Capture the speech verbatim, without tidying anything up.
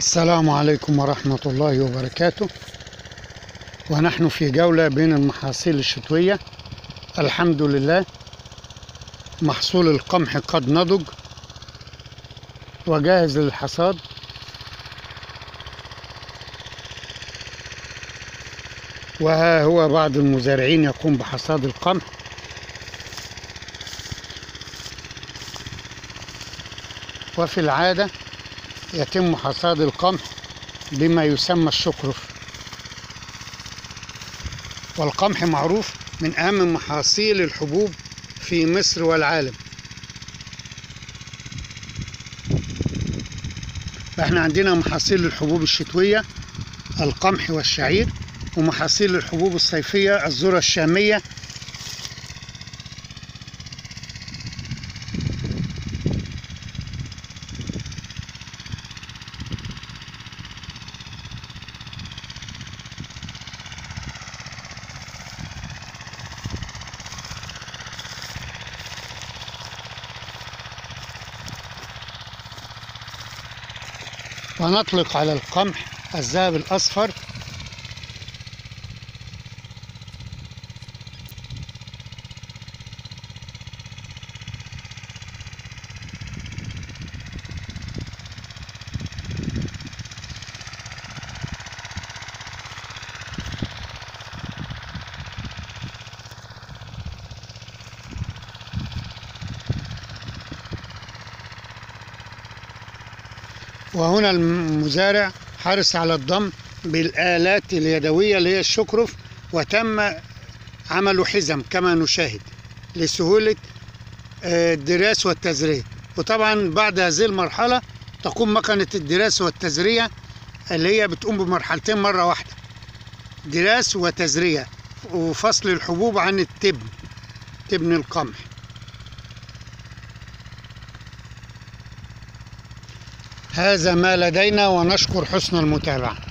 السلام عليكم ورحمة الله وبركاته. ونحن في جولة بين المحاصيل الشتوية. الحمد لله محصول القمح قد نضج وجاهز للحصاد، وها هو بعض المزارعين يقوم بحصاد القمح. وفي العادة يتم حصاد القمح بما يسمى الشكرف، والقمح معروف من أهم محاصيل الحبوب في مصر والعالم. فاحنا عندنا محاصيل الحبوب الشتوية القمح والشعير، ومحاصيل الحبوب الصيفية الذرة الشامية ونطلق على القمح الذهب الأصفر. وهنا المزارع حرص على الضم بالآلات اليدوية اللي هي الشكرف، وتم عمل حزم كما نشاهد لسهولة الدراس والتزرية. وطبعا بعد هذه المرحلة تقوم مكنة الدراس والتزرية اللي هي بتقوم بمرحلتين مرة واحدة، دراس وتزرية، وفصل الحبوب عن التبن، تبن القمح. هذا ما لدينا، ونشكر حسن المتابعة.